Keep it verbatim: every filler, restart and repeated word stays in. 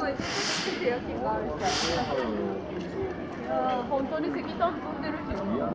めっちゃ手焼きがあるじゃん。いやー、本当に石炭積んでるし。